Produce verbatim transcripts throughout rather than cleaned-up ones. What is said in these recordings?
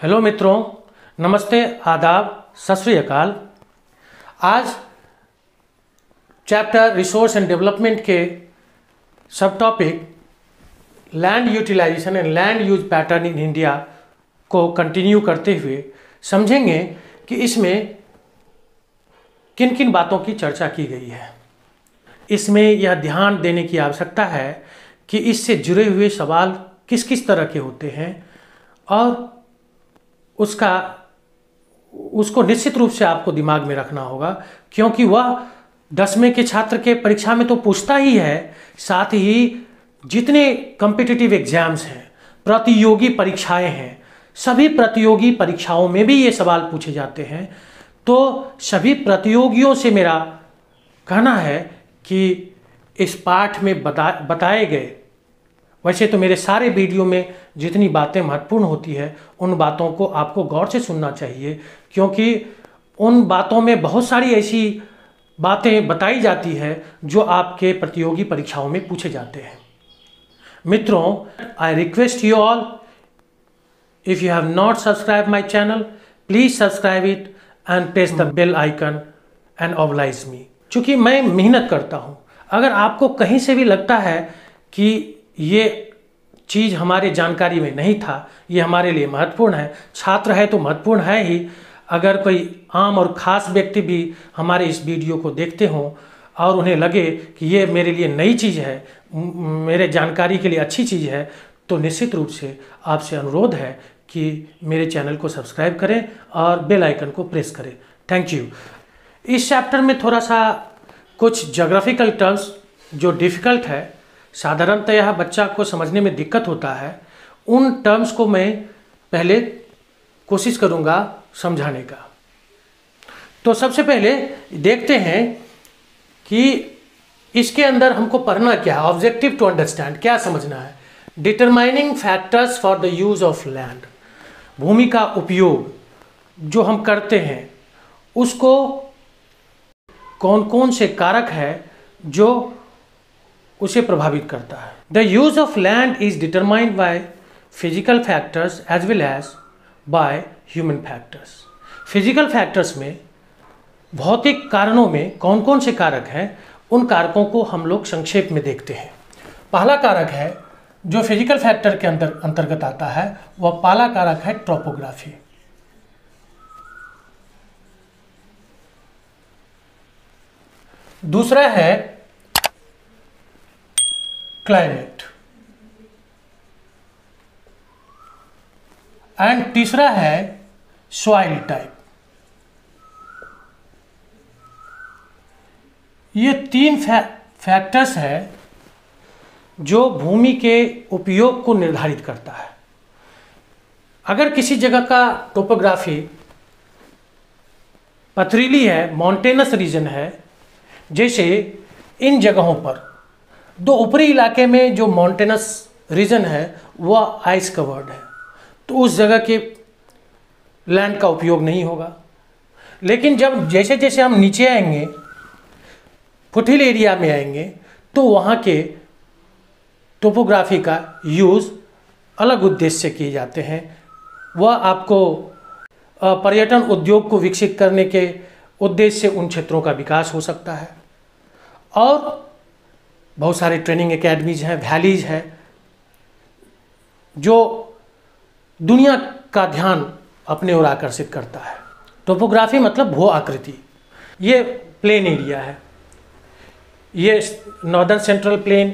Hello मित्रों, नमस्ते, आदाब, सत श्री अकाल। आज चैप्टर रिसोर्स एंड डेवलपमेंट के सब topic land utilization and land use pattern in India को कंटिन्यू करते हुए समझेंगे कि इसमें किन किन बातों की चर्चा की गई है। इसमें यह ध्यान देने की आवश्यकता है कि इससे जुड़े हुए सवाल किस किस तरह के होते हैं और उसका उसको निश्चित रूप से आपको दिमाग में रखना होगा, क्योंकि वह दसवें के छात्र के परीक्षा में तो पूछता ही है, साथ ही जितने कॉम्पिटिटिव एग्जाम्स हैं, प्रतियोगी परीक्षाएं हैं, सभी प्रतियोगी परीक्षाओं में भी ये सवाल पूछे जाते हैं। तो सभी प्रतियोगियों से मेरा कहना है कि इस पाठ में बता बताए गए, वैसे तो मेरे सारे वीडियो में जितनी बातें महत्वपूर्ण होती है उन बातों को आपको गौर से सुनना चाहिए, क्योंकि उन बातों में बहुत सारी ऐसी बातें बताई जाती है जो आपके प्रतियोगी परीक्षाओं में पूछे जाते हैं। मित्रों, I request you all, if you have not subscribe my channel, please subscribe it and press the bell icon and oblige me. चूँकि मैं मेहनत करता हूँ, अगर आपको कहीं से भी लगता है कि ये चीज़ हमारे जानकारी में नहीं था, ये हमारे लिए महत्वपूर्ण है, छात्र है तो महत्वपूर्ण है ही, अगर कोई आम और ख़ास व्यक्ति भी हमारे इस वीडियो को देखते हों और उन्हें लगे कि ये मेरे लिए नई चीज़ है, मेरे जानकारी के लिए अच्छी चीज़ है, तो निश्चित रूप से आपसे अनुरोध है कि मेरे चैनल को सब्सक्राइब करें और बेल आइकन को प्रेस करें। Thank you. इस चैप्टर में थोड़ा सा कुछ ज्योग्राफिकल टर्म्स जो डिफ़िकल्ट है, साधारणतः बच्चा को समझने में दिक्कत होता है, उन टर्म्स को मैं पहले कोशिश करूंगा समझाने का। तो सबसे पहले देखते हैं कि इसके अंदर हमको पढ़ना क्या है। ऑब्जेक्टिव टू अंडरस्टैंड, क्या समझना है। Determining factors for the use of land, भूमि का उपयोग जो हम करते हैं उसको कौन कौन से कारक है जो उसे प्रभावित करता है। The use of land is determined by physical factors as well as by human factors. Physical factors में, भौतिक कारणों में कौन कौन से कारक हैं, उन कारकों को हम लोग संक्षेप में देखते हैं। पहला कारक है जो फिजिकल फैक्टर के अंदर अंतर्गत आता है, वह पहला कारक है टोपोग्राफी। दूसरा है क्लाइमेट एंड तीसरा है सॉइल टाइप। ये तीन फै, फैक्टर्स हैं जो भूमि के उपयोग को निर्धारित करता है। अगर किसी जगह का टोपोग्राफी पथरीली है, माउंटेनस रीजन है, जैसे इन जगहों पर दो ऊपरी इलाके में जो माउंटेनस रीजन है वह आइस कवर्ड है, तो उस जगह के लैंड का उपयोग नहीं होगा। लेकिन जब जैसे जैसे हम नीचे आएंगे, फुटहिल एरिया में आएंगे, तो वहाँ के टोपोग्राफी का यूज़ अलग उद्देश्य से किए जाते हैं। वह आपको पर्यटन उद्योग को विकसित करने के उद्देश्य से उन क्षेत्रों का विकास हो सकता है। और बहुत सारे ट्रेनिंग एकेडमीज हैं, वैलीज हैं, जो दुनिया का ध्यान अपने ओर आकर्षित करता है। टोपोग्राफी मतलब भू आकृति। ये प्लेन एरिया है, ये नॉर्दर्न सेंट्रल प्लेन,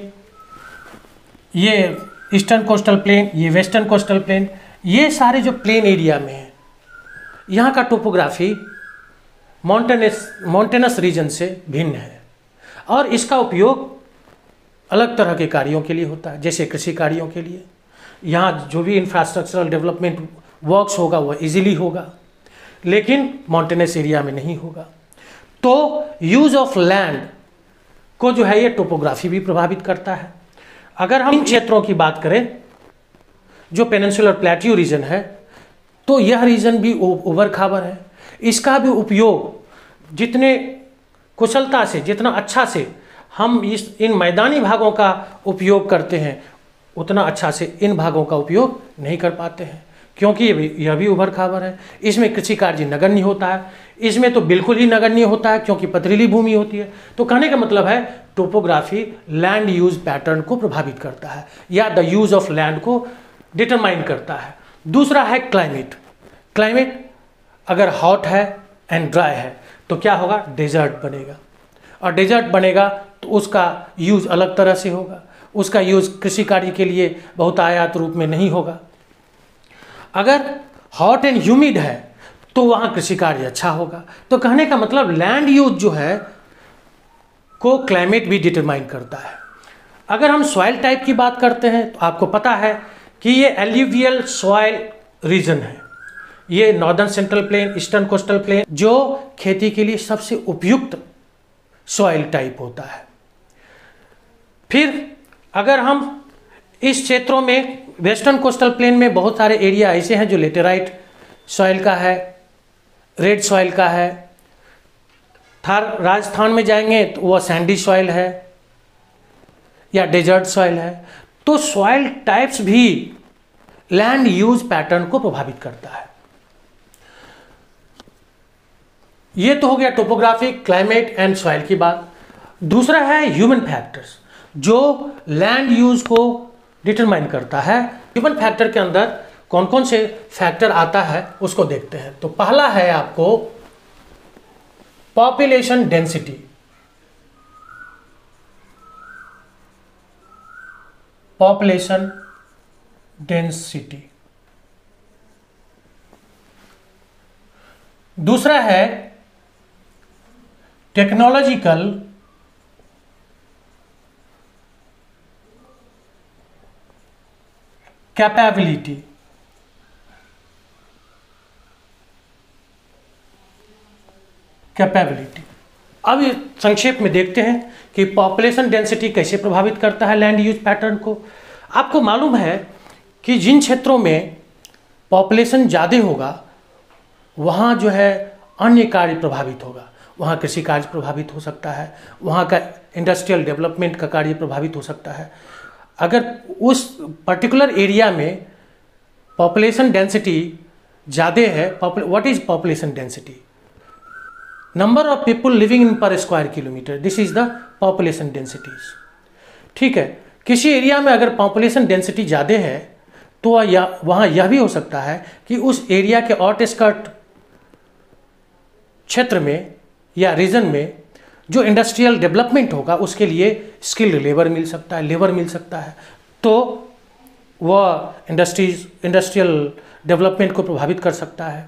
ये ईस्टर्न कोस्टल प्लेन, ये वेस्टर्न कोस्टल प्लेन, ये सारे जो प्लेन एरिया में हैं, यहाँ का टोपोग्राफी माउंटेनस माउंटेनस रीजन से भिन्न है और इसका उपयोग अलग तरह के कार्यों के लिए होता है, जैसे कृषि कार्यों के लिए। यहाँ जो भी इंफ्रास्ट्रक्चरल डेवलपमेंट वर्क्स होगा वह इजीली होगा, लेकिन माउंटेनस एरिया में नहीं होगा। तो यूज ऑफ लैंड को जो है ये टोपोग्राफी भी प्रभावित करता है। अगर हम इन क्षेत्रों की बात करें जो पेनिनसुलर प्लेट्यू रीजन है, तो यह रीजन भी उबड़ खाबड़ है। इसका भी उपयोग जितने कुशलता से, जितना अच्छा से हम इस इन मैदानी भागों का उपयोग करते हैं, उतना अच्छा से इन भागों का उपयोग नहीं कर पाते हैं। क्योंकि ये भी यह भी उभर खाबर है। इसमें कृषि कार्य नगण्य होता है, इसमें तो बिल्कुल ही नगण्य होता है क्योंकि पथरीली भूमि होती है। तो कहने का मतलब है टोपोग्राफी लैंड यूज पैटर्न को प्रभावित करता है या द यूज ऑफ लैंड को डिटरमाइन करता है। दूसरा है क्लाइमेट। क्लाइमेट अगर हॉट है एंड ड्राई है तो क्या होगा, डेजर्ट बनेगा, और डेजर्ट बनेगा तो उसका यूज अलग तरह से होगा, उसका यूज कृषि कार्य के लिए बहुतायात रूप में नहीं होगा। अगर हॉट एंड ह्यूमिड है तो वहाँ कृषि कार्य अच्छा होगा। तो कहने का मतलब लैंड यूज जो है को क्लाइमेट भी डिटरमाइन करता है। अगर हम सॉइल टाइप की बात करते हैं तो आपको पता है कि ये एल्यूवियल सॉइल रीजन है, ये northern central plain, eastern coastal plain, जो खेती के लिए सबसे उपयुक्त सॉइल टाइप होता है। फिर अगर हम इस क्षेत्रों में वेस्टर्न कोस्टल प्लेन में बहुत सारे एरिया ऐसे हैं जो लेटेराइट सॉइल का है, रेड सॉइल का है। थार राजस्थान में जाएंगे तो वह सैंडी सॉइल है या डेजर्ट सॉइल है। तो सॉइल टाइप्स भी लैंड यूज पैटर्न को प्रभावित करता है। ये तो हो गया टोपोग्राफिक, क्लाइमेट एंड सॉइल की बात। दूसरा है ह्यूमन फैक्टर्स जो लैंड यूज को डिटरमाइन करता है। ह्यूमन फैक्टर के अंदर कौन कौन से फैक्टर आता है उसको देखते हैं। तो पहला है आपको पॉपुलेशन डेंसिटी। Population density. दूसरा है टेक्नोलॉजिकल कैपेबिलिटी। कैपेबिलिटी अब ये संक्षेप में देखते हैं कि पॉपुलेशन डेंसिटी कैसे प्रभावित करता है लैंड यूज पैटर्न को। आपको मालूम है कि जिन क्षेत्रों में पॉपुलेशन ज़्यादा होगा वहाँ जो है अन्य कार्य प्रभावित होगा, वहाँ कृषि कार्य प्रभावित हो सकता है, वहाँ का इंडस्ट्रियल डेवलपमेंट का कार्य प्रभावित हो सकता है। अगर उस पर्टिकुलर एरिया में पॉपुलेशन डेंसिटी ज़्यादा है, what is population density? Number of people living in per square kilometre, this is the population densities. ठीक है, किसी एरिया में अगर पॉपुलेशन डेंसिटी ज़्यादा है तो या वहाँ यह भी हो सकता है कि उस एरिया के आउटस्कर्ट क्षेत्र में या रीजन में जो इंडस्ट्रियल डेवलपमेंट होगा उसके लिए स्किल्ड लेबर मिल सकता है, लेबर मिल सकता है, तो वह इंडस्ट्रीज इंडस्ट्रियल डेवलपमेंट को प्रभावित कर सकता है।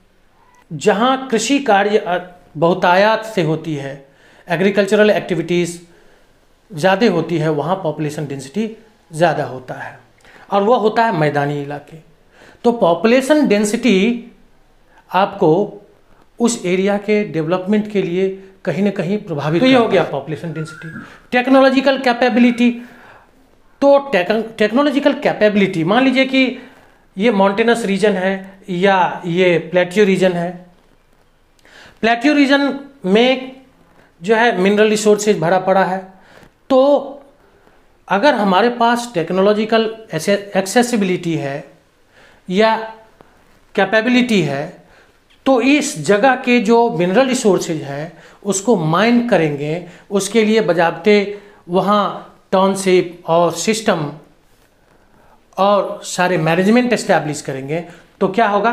जहाँ कृषि कार्य बहुतायात से होती है, एग्रीकल्चरल एक्टिविटीज़ ज़्यादा होती है, वहाँ पॉपुलेशन डेंसिटी ज़्यादा होता है, और वह होता है मैदानी इलाके। तो पॉपुलेशन डेंसिटी आपको उस एरिया के डेवलपमेंट के लिए कहीं ना कहीं प्रभावित। तो ये हो गया पॉपुलेशन डेंसिटी। टेक्नोलॉजिकल कैपेबिलिटी, तो टेक्नोलॉजिकल कैपेबिलिटी, मान लीजिए कि ये माउंटेनस रीजन है या ये प्लेट्यू रीजन है। प्लेट्यू रीजन में जो है मिनरल रिसोर्सेज भरा पड़ा है, तो अगर हमारे पास टेक्नोलॉजिकल एक्सेसिबिलिटी है या कैपेबिलिटी है तो इस जगह के जो मिनरल रिसोर्सेज है उसको माइन करेंगे, उसके लिए बजाबते वहाँ टाउनशिप और सिस्टम और सारे मैनेजमेंट एस्टैब्लिश करेंगे, तो क्या होगा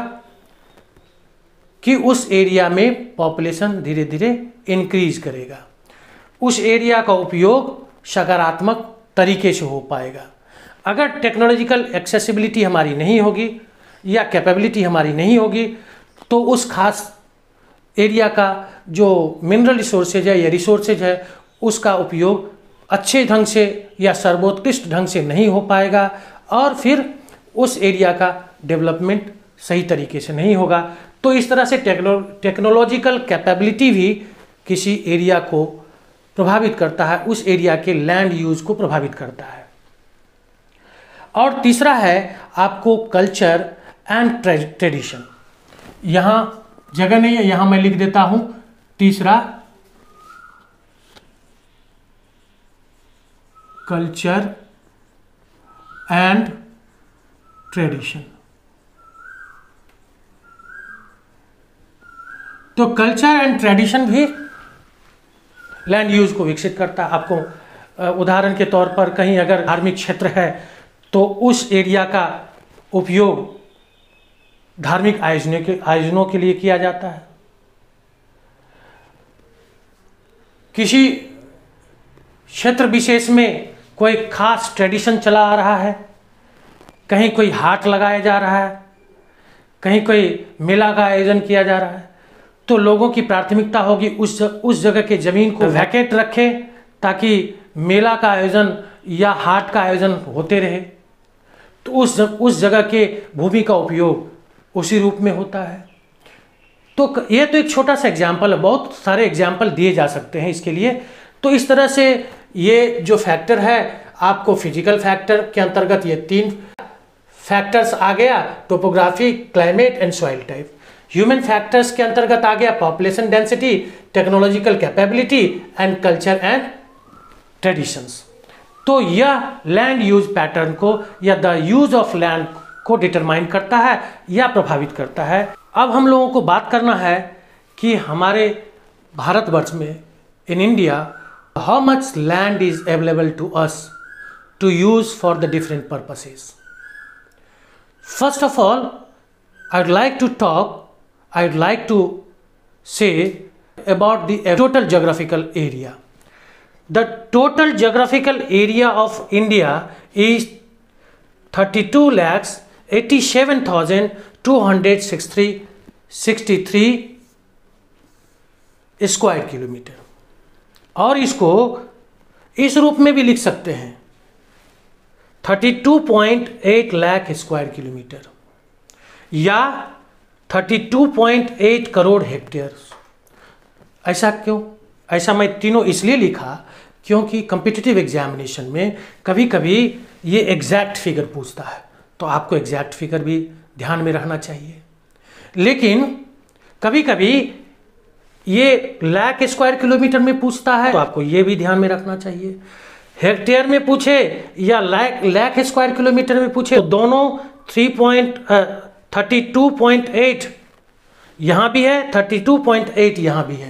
कि उस एरिया में पॉपुलेशन धीरे धीरे इंक्रीज करेगा, उस एरिया का उपयोग सकारात्मक तरीके से हो पाएगा। अगर टेक्नोलॉजिकल एक्सेसिबिलिटी हमारी नहीं होगी या कैपेबिलिटी हमारी नहीं होगी तो उस खास एरिया का जो मिनरल रिसोर्सेज है या रिसोर्सेज है उसका उपयोग अच्छे ढंग से या सर्वोत्कृष्ट ढंग से नहीं हो पाएगा, और फिर उस एरिया का डेवलपमेंट सही तरीके से नहीं होगा। तो इस तरह से टेक्नो टेक्नोलॉजिकल कैपेबिलिटी भी किसी एरिया को प्रभावित करता है, उस एरिया के लैंड यूज को प्रभावित करता है। और तीसरा है आपको कल्चर एंड ट्रेडिशन। यहाँ जगह नहीं है, यहाँ मैं लिख देता हूँ तीसरा कल्चर एंड ट्रेडिशन। तो कल्चर एंड ट्रेडिशन भी लैंड यूज को विकसित करता है। आपको उदाहरण के तौर पर कहीं अगर धार्मिक क्षेत्र है तो उस एरिया का उपयोग धार्मिक आयोजनों के आयोजनों के लिए किया जाता है। किसी क्षेत्र विशेष में कोई खास ट्रेडिशन चला आ रहा है, कहीं कोई हाट लगाया जा रहा है, कहीं कोई मेला का आयोजन किया जा रहा है, तो लोगों की प्राथमिकता होगी उस उस जगह के ज़मीन को वैकेट रखें ताकि मेला का आयोजन या हाट का आयोजन होते रहे। तो उस उस जगह के भूमि का उपयोग उसी रूप में होता है। तो ये तो एक छोटा सा एग्जाम्पल है, बहुत सारे एग्जाम्पल दिए जा सकते हैं इसके लिए। तो इस तरह से ये जो फैक्टर है आपको फिजिकल फैक्टर के अंतर्गत ये तीन फैक्टर्स आ गया, topography, climate and soil type. Human factors के अंतर्गत आ गया population density, technological capability and culture and traditions. तो यह लैंड यूज पैटर्न को या द यूज ऑफ लैंड को डिटरमाइन करता है या प्रभावित करता है। अब हम लोगों को बात करना है कि हमारे भारतवर्ष में, in India, how much land is available to us to use for the different purposes. First of all, I would like to talk I would like to say about the total geographical area. The total geographical area of India is thirty-two lakhs eighty-seven thousand two hundred sixty-three square kilometre, और इसको इस रूप में भी लिख सकते हैं बत्तीस पॉइंट आठ लाख स्क्वायर किलोमीटर या बत्तीस पॉइंट आठ करोड़ हेक्टेयर। ऐसा क्यों? ऐसा मैं तीनों इसलिए लिखा क्योंकि कॉम्पिटिटिव एग्जामिनेशन में कभी कभी ये एग्जैक्ट फिगर पूछता है, तो आपको एग्जैक्ट फिगर भी ध्यान में रखना चाहिए। लेकिन कभी कभी ये लाख स्क्वायर किलोमीटर में पूछता है, तो आपको ये भी ध्यान में रखना चाहिए। हेक्टेयर में पूछे या लाख लाख स्क्वायर किलोमीटर में पूछे, तो दोनों three point thirty two point eight यहाँ भी है, थर्टी टू पॉइंट एट यहाँ भी है,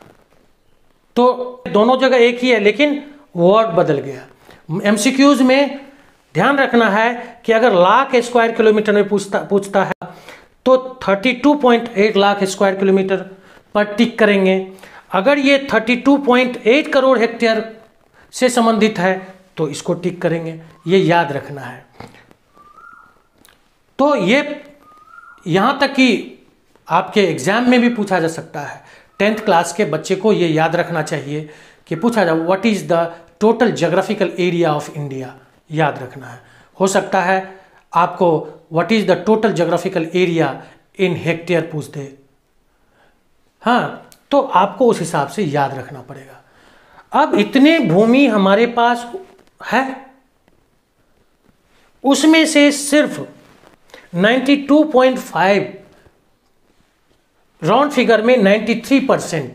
तो दोनों जगह एक ही है, लेकिन वर्ड बदल गया। एमसीक्यूज में ध्यान रखना है कि अगर लाख स्क्वायर किलोमीटर में पूछता पूछता है तो बत्तीस पॉइंट आठ लाख स्क्वायर किलोमीटर पर टिक करेंगे। अगर ये बत्तीस पॉइंट आठ करोड़ हेक्टेयर से संबंधित है तो इसको टिक करेंगे, ये याद रखना है। तो ये यहाँ तक कि आपके एग्जाम में भी पूछा जा सकता है। टेंथ क्लास के बच्चे को ये याद रखना चाहिए कि पूछा जाए what is the total geographical area of India, याद रखना है। हो सकता है आपको what is the total geographical area in hectare पूछ दे, हाँ, तो आपको उस हिसाब से याद रखना पड़ेगा। अब इतने भूमि हमारे पास है, उसमें से सिर्फ बानवे पॉइंट पाँच, राउंड फिगर में तिरानवे परसेंट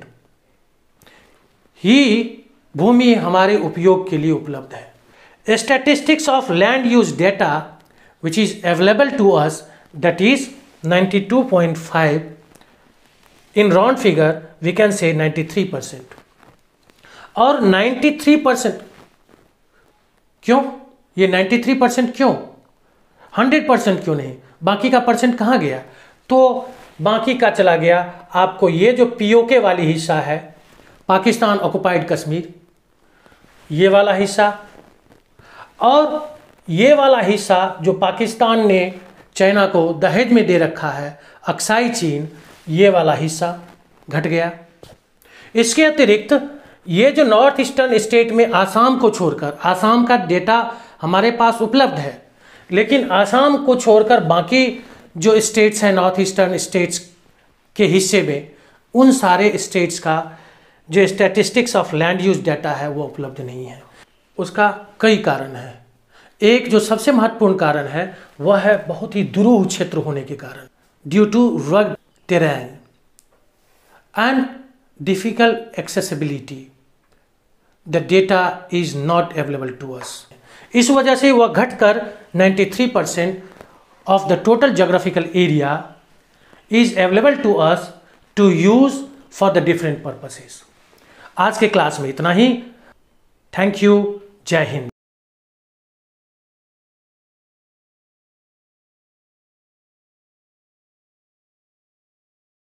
ही भूमि हमारे उपयोग के लिए उपलब्ध है। Statistics of land use data which is available to us, that is बानवे पॉइंट पाँच, in round figure we can say तिरानवे परसेंट। और तिरानवे परसेंट क्यों? ये तिरानवे परसेंट क्यों? सौ परसेंट क्यों नहीं? बाकी का परसेंट कहाँ गया? तो बाकी का चला गया आपको ये जो पीओके वाली हिस्सा है, पाकिस्तान ऑक्युपाइड कश्मीर, ये वाला हिस्सा, और ये वाला हिस्सा जो पाकिस्तान ने चाइना को दहेज में दे रखा है, अक्साई चीन, ये वाला हिस्सा घट गया। इसके अतिरिक्त ये जो नॉर्थ ईस्टर्न स्टेट में आसाम को छोड़कर, आसाम का डेटा हमारे पास उपलब्ध है, लेकिन आसाम को छोड़कर बाकी जो स्टेट्स हैं नॉर्थ ईस्टर्न स्टेट्स के हिस्से में, उन सारे स्टेट्स का जो statistics of land use data है वो उपलब्ध नहीं है। उसका कई कारण हैं। एक जो सबसे महत्वपूर्ण कारण है वह है बहुत ही दुरूह क्षेत्र होने के कारण, due to rugged terrain and difficult accessibility, the data is not available to us. इस वजह से वह घटकर तिरानवे percent of the total geographical area is available to us to use for the different purposes. आज के क्लास में इतना ही। Thank you. जय हिंद।